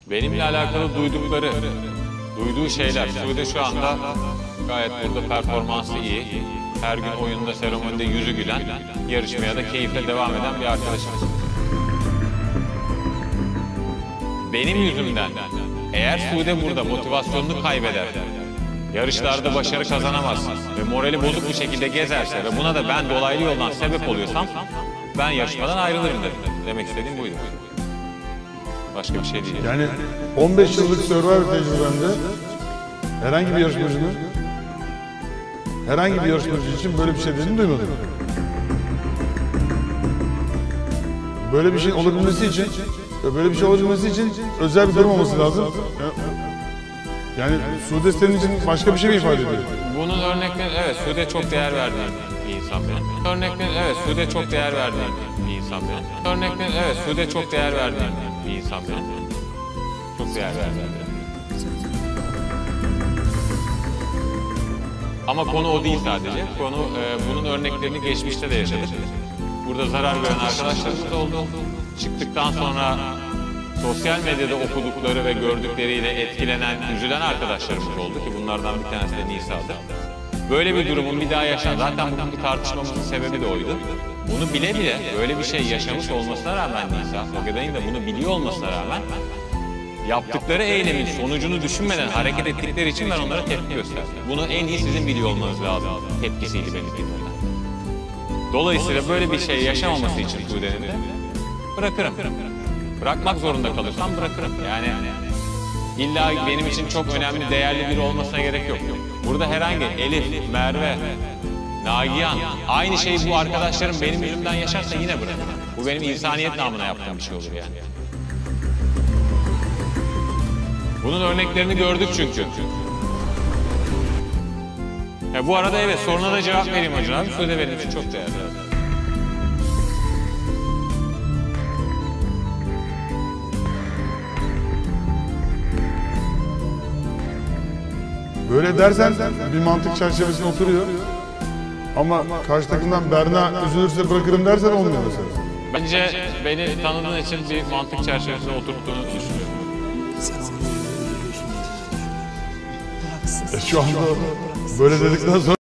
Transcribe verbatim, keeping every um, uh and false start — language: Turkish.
Benimle alakalı duydukları, duyduğu şeyler. Sude şu anda gayet burada performansı iyi. Her gün oyunda, seremonide yüzü gülen, yarışmaya da keyifle devam eden bir arkadaşımız. Benim yüzümden eğer Sude burada motivasyonunu kaybeder, yarışlarda başarı kazanamaz ve morali bozuk bir şekilde gezerse ve buna da ben dolaylı yoldan sebep oluyorsam ben yarışmadan ayrılırım dedim. Demek istediğim buydu. Başka bir şey değil. Yani on beş yıllık Survivor tecrübemde herhangi bir yarışmacının herhangi bir yarışmacı için böyle bir şey dediğini duymadım. Böyle bir şey olabilmesi için ve böyle bir şey olabilmesi için özel bir durum olması lazım. Yani Sude senin için başka bir şey mi ifade ediyor? Bunun örnekleri, evet, Sude çok değer verdiğim bir insan benim. Örnekleri, evet, Sude çok değer verdiğim bir insan benim. Örnekleri, evet, Sude çok değer verdiğim bir insan benim. Çok değer verdiğim. Ama konu o değil sadece. Konu e, bunun örneklerini geçmişte de yaşadık. Burada zarar gören arkadaşlarımız oldu. Çıktıktan sonra sosyal medyada okudukları ve gördükleriyle etkilenen, üzülen arkadaşlarımız oldu ki bunlardan bir tanesi de Nisa'dı. Böyle bir durumun bir daha yaşan, zaten bugünkü tartışmamızın sebebi de oydu. Bunu bile bile böyle bir şey yaşamış olmasına rağmen Nisa, Tokyo'dayım da bunu biliyor olmasına rağmen yaptıkları eylemin sonucunu düşünmeden hareket ettikleri için ben onlara tepki gösterdim. Bunu en iyi sizin biliyor olmanız lazım. Tepkisiydi benim bilmem. Dolayısıyla böyle bir şey yaşamaması için Sude'nin de bırakırım. Bırakmak zorunda kalırsam bırakırım. Yani illa benim için çok önemli, değerli biri olmasına gerek yok. Burada herhangi Elif, Merve, Nagihan, aynı şeyi bu arkadaşlarım benim yüzümden yaşarsa yine bırakırım. Bu benim insaniyet namına yaptığım bir şey olur yani. Bunun örneklerini gördük çünkü. Ya bu arada evet, soruna da cevap vereyim Acun abi. Sude benim için çok değerli. Böyle dersen bir mantık çerçevesine oturuyor. Ama karşı takımdan Berna üzülürse bırakırım dersen olmuyor mesela. Bence beni tanıdığın için bir mantık çerçevesine oturttuğunu düşünüyorum. E şu anda böyle dedikten sonra